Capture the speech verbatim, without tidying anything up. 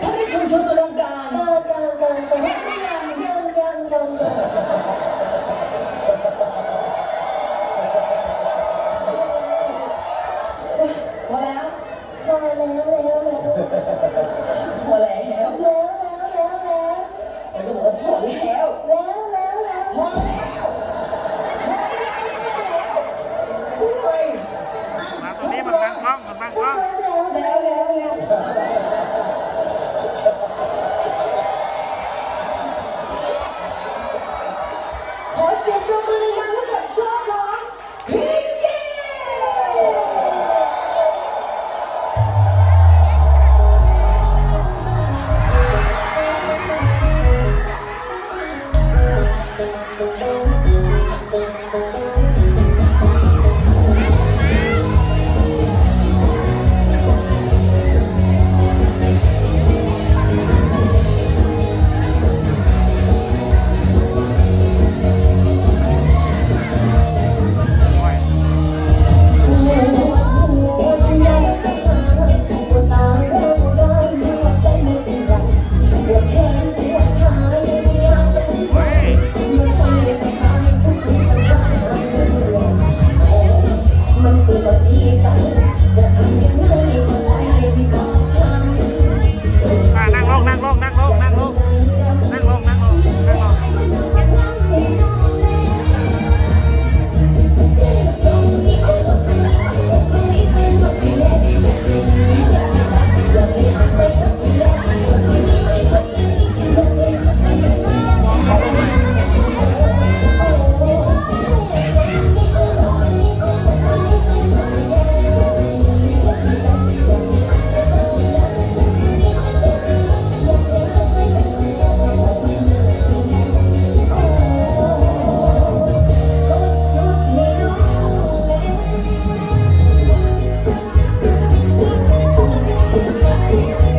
ถ้าได้ชมชมอลังการการการการการยังยังยังยังพอแล้วพอแล้วแล้วแล้วพอแล้วแล้วแล้วแล้วแล้วไอ้ก็บอกว่าพอแล้วแล้วแล้วแล้วพอแล้วเฮ้ยมาตรงนี้มันบังกล้องมันบังกล้องแล้วแล้วแล้วขอเสียงปรบมือดังให้กับโชว์ของพิงกี้นั่งลงนั่งลงนั่งลงนั่งลงนั่งลงนั่งลงนั่งลง Thank you.